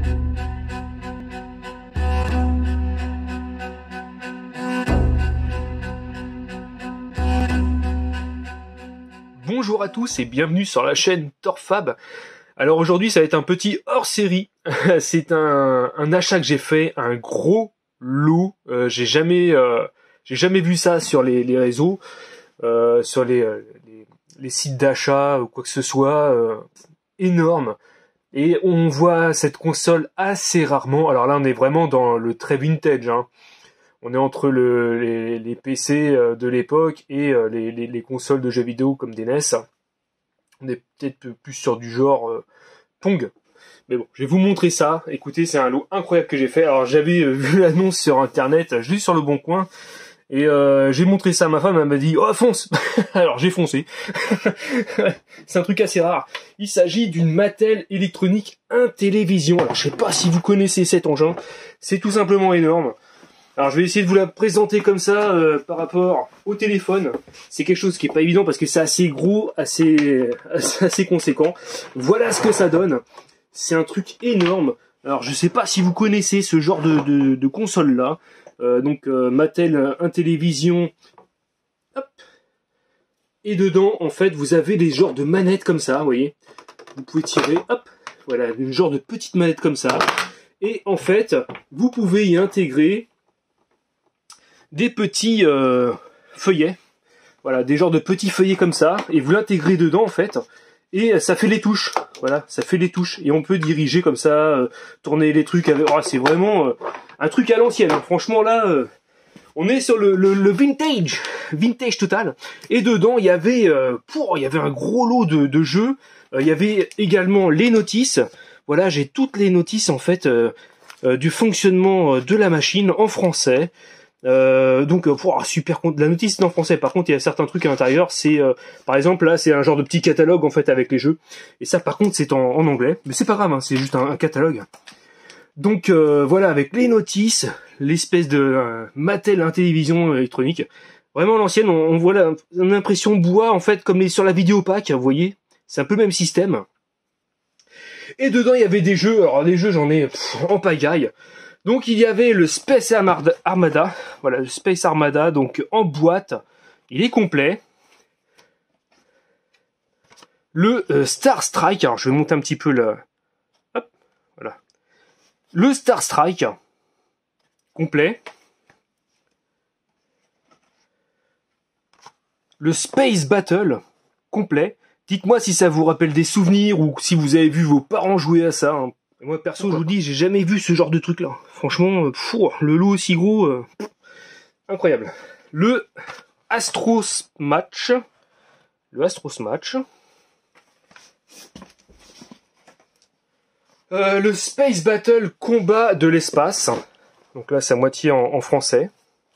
Bonjour à tous et bienvenue sur la chaîne Torfab. Alors aujourd'hui ça va être un petit hors-série. C'est un achat que j'ai fait, un gros lot. J'ai jamais vu ça sur les réseaux, sur les sites d'achat ou quoi que ce soit. Énorme. Et on voit cette console assez rarement. Alors là on est vraiment dans le très vintage, hein. On est entre les PC de l'époque et les consoles de jeux vidéo comme des NES. On est peut-être plus sur du genre Pong. Mais bon, je vais vous montrer ça. Écoutez, c'est un lot incroyable que j'ai fait. Alors j'avais vu l'annonce sur internet, juste sur le bon coin. Et j'ai montré ça à ma femme, elle m'a dit « Oh, fonce !» Alors j'ai foncé. C'est un truc assez rare. Il s'agit d'une Mattel électronique Intellivision. Alors je sais pas si vous connaissez cet engin. C'est tout simplement énorme. Alors je vais essayer de vous la présenter comme ça par rapport au téléphone. C'est quelque chose qui est pas évident parce que c'est assez gros, assez conséquent. Voilà ce que ça donne. C'est un truc énorme. Alors je sais pas si vous connaissez ce genre de console là. Mattel Intellivision. Hop. Et dedans en fait vous avez des genres de manettes comme ça, vous voyez. Vous pouvez tirer, hop. Voilà, une genre de petite manette comme ça. Et en fait vous pouvez y intégrer des petits feuillets, voilà, des genres de petits feuillets comme ça, et vous l'intégrez dedans en fait, et ça fait les touches, voilà, ça fait les touches, et on peut diriger comme ça, tourner les trucs avec, oh, c'est vraiment un truc à l'ancienne, hein. Franchement là, on est sur le vintage total, et dedans il y avait un gros lot de jeux, il y avait également les notices, voilà, j'ai toutes les notices en fait du fonctionnement de la machine en français. Super compte. La notice est en français. Par contre, il y a certains trucs à l'intérieur. C'est, par exemple, là, c'est un genre de petit catalogue en fait avec les jeux. Et ça, par contre, c'est en anglais. Mais c'est pas grave, hein, c'est juste un catalogue. Donc voilà, avec les notices, l'espèce de Mattel Intellivision électronique. Vraiment l'ancienne. On voit une impression bois en fait, comme sur la vidéopack. Vous voyez, c'est un peu le même système. Et dedans, il y avait des jeux. Alors les jeux, j'en ai en pagaille. Donc il y avait le Space Armada, voilà, le Space Armada, donc en boîte, il est complet. Le Star Strike, alors je vais monter un petit peu le... Hop, voilà. Le Star Strike, complet. Le Space Battle, complet. Dites-moi si ça vous rappelle des souvenirs ou si vous avez vu vos parents jouer à ça, hein. Moi perso je vous dis, j'ai jamais vu ce genre de truc là. Franchement, le lot aussi gros, incroyable. Le Astros Match. Le Space Battle Combat de l'espace. Donc là c'est à moitié en français.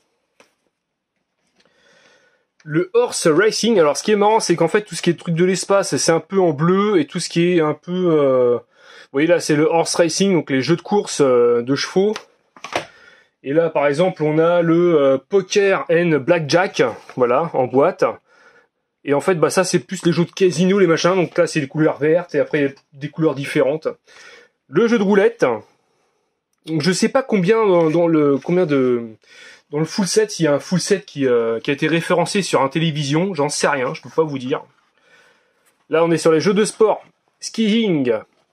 Le Horse Racing. Alors ce qui est marrant c'est qu'en fait tout ce qui est truc de l'espace c'est un peu en bleu et tout ce qui est un peu... Vous voyez là c'est le horse racing, donc les jeux de course de chevaux. Et là par exemple on a le poker and blackjack, voilà, en boîte. Et en fait bah ça c'est plus les jeux de casino, les machins, donc là c'est les couleurs vertes et après il y a des couleurs différentes. Le jeu de roulette. Donc je sais pas combien dans le full set, s'il y a un full set qui a été référencé sur Intellivision, j'en sais rien, je peux pas vous dire. Là on est sur les jeux de sport, skiing.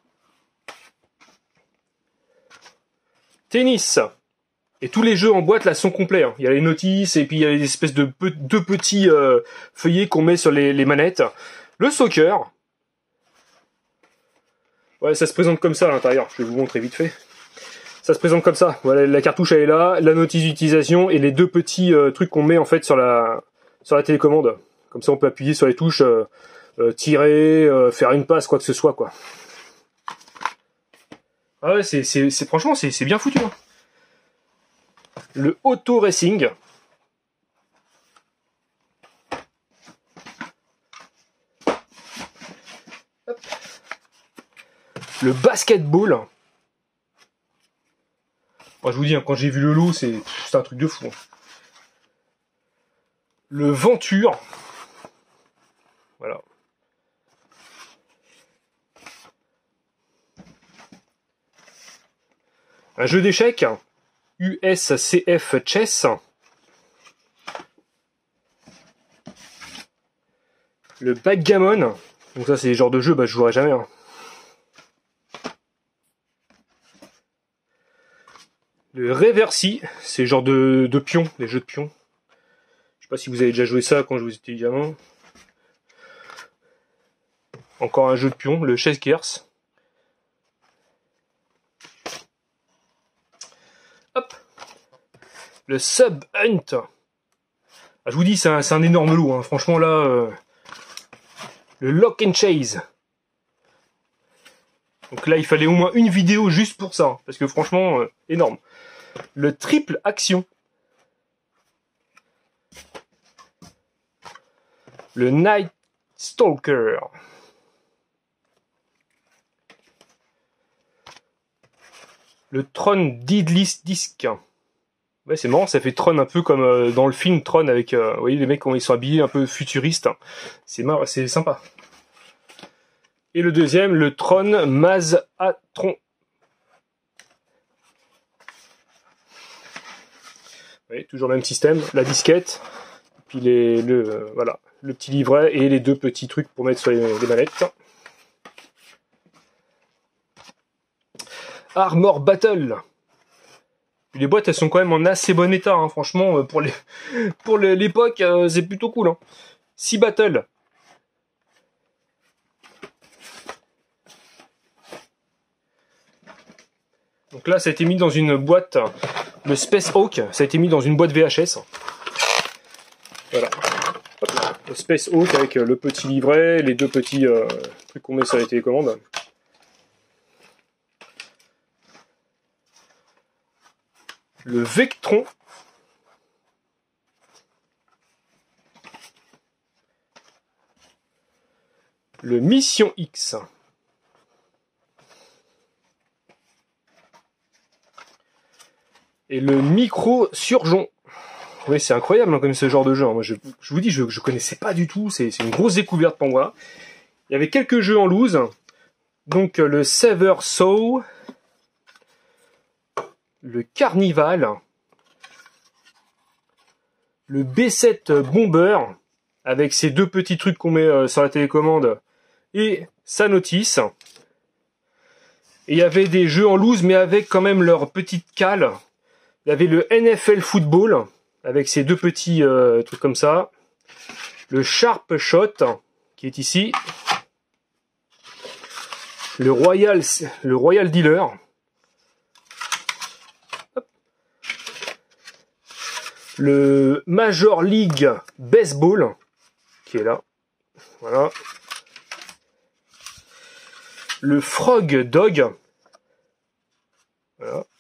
Tennis. Et tous les jeux en boîte là sont complets, hein. Il y a les notices et puis il y a des espèces de deux petits feuillets qu'on met sur les manettes. Le soccer. Ouais, ça se présente comme ça à l'intérieur. Je vais vous montrer vite fait. Ça se présente comme ça. Voilà, la cartouche elle est là, la notice d'utilisation et les deux petits trucs qu'on met en fait sur la télécommande. Comme ça on peut appuyer sur les touches, tirer, faire une passe, quoi que ce soit, quoi. Ah ouais, franchement, c'est bien foutu, hein. Le Auto Racing. Hop. Le basketball. Moi, je vous dis, hein, quand j'ai vu le lot, c'est un truc de fou, hein. Le Venture. Voilà. Un jeu d'échecs, USCF Chess. Le backgammon. Donc ça c'est les genres de jeux, je jouerai jamais. Hein. Le reversi, c'est le genre de pions, des jeux de pions. Je sais pas si vous avez déjà joué ça quand je vous étais gamin. Encore un jeu de pions, le Chessgears. Hop. Le Sub Hunt. Ah, je vous dis, c'est un énorme lot. Hein. Franchement là, le Lock and Chase. Donc là, il fallait au moins une vidéo juste pour ça, parce que franchement, énorme. Le Triple Action. Le Night Stalker. Le Tron Deadliest Disc. Ouais, c'est marrant, ça fait Tron un peu comme dans le film Tron avec, vous voyez, les mecs, quand ils sont habillés un peu futuristes. C'est marrant, c'est sympa. Et le deuxième, le Tron Mazatron. Oui, toujours le même système, la disquette, puis voilà, le petit livret et les deux petits trucs pour mettre sur les manettes. Armor Battle. Les boîtes, elles sont quand même en assez bon état, hein. Franchement, pour l'époque, c'est plutôt cool. Hein. Sea Battle. Donc là, ça a été mis dans une boîte, le Space Hawk, ça a été mis dans une boîte VHS. Voilà. Hop, le Space Hawk avec le petit livret, les deux petits trucs qu'on met sur les télécommandes. Le Vectron. Le Mission X. Et le Micro Surgeon. Oui, c'est incroyable hein, comme ce genre de jeu. Moi, je vous dis, je connaissais pas du tout. C'est une grosse découverte pour moi. Il y avait quelques jeux en loose. Donc le Sever Soul. Le Carnival. Le B7 Bomber. Avec ces deux petits trucs qu'on met sur la télécommande. Et sa notice. Et il y avait des jeux en loose, mais avec quand même leur petite cale. Il y avait le NFL Football, avec ces deux petits trucs comme ça. Le Sharp Shot, qui est ici. Le Royal Dealer. Hop. Le Major League Baseball, qui est là. Voilà. Le Frog Dog. Voilà.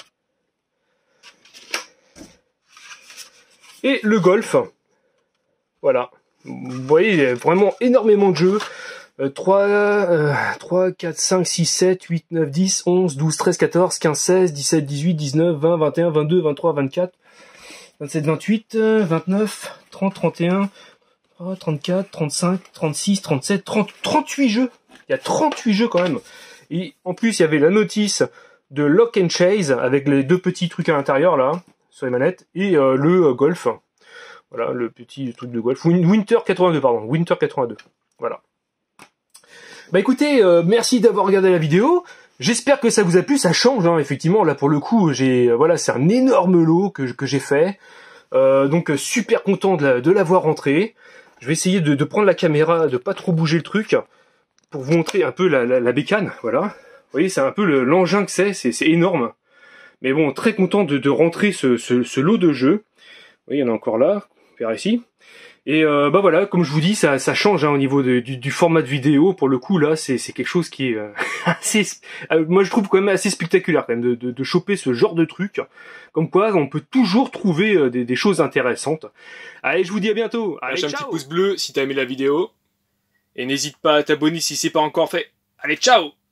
Et le golf. Voilà. Vous voyez, il y a vraiment énormément de jeux. 3, 4, 5, 6, 7, 8, 9, 10, 11, 12, 13, 14, 15, 16, 17, 18, 19, 20, 21, 22, 23, 24, 27, 28, 29, 30, 31, 34, 35, 36, 37, 30, 38 jeux. Il y a 38 jeux quand même. Et en plus, il y avait la notice de Lock and Chase avec les deux petits trucs à l'intérieur là, sur les manettes, et le golf. Voilà, le petit truc de golf. Winter 82, pardon. Winter 82. Voilà. Bah écoutez, merci d'avoir regardé la vidéo. J'espère que ça vous a plu. Ça change, hein, effectivement. Là, pour le coup, voilà, c'est un énorme lot que j'ai fait. Donc, super content de l'avoir rentré. Je vais essayer de prendre la caméra, de pas trop bouger le truc, pour vous montrer un peu la bécane. Voilà. Vous voyez, c'est un peu l'engin que c'est énorme. Mais bon, très content de rentrer ce lot de jeux. Vous voyez, il y en a encore là, vers ici. Et bah voilà, comme je vous dis, ça change hein, au niveau du format de vidéo. Pour le coup, là, c'est quelque chose qui est assez... moi, je trouve quand même assez spectaculaire quand même de choper ce genre de truc. Comme quoi, on peut toujours trouver des choses intéressantes. Allez, je vous dis à bientôt. Allez, lâche un petit pouce bleu si t'as aimé la vidéo. Et n'hésite pas à t'abonner si c'est pas encore fait. Allez, ciao!